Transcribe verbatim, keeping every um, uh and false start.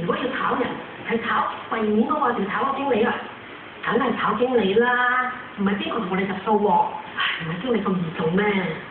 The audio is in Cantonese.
如果要炒人，係炒櫃面嗰個定炒個經理啊？梗係炒經理啦，唔係邊個同我哋入數喎？唉，唔係經理咁易做咩？